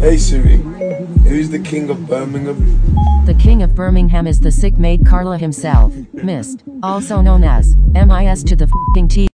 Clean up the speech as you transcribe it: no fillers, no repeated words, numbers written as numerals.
Hey Siri, who's the king of Birmingham? The king of Birmingham is the sick maid Carla himself, Mist, also known as MIS to the f***ing T.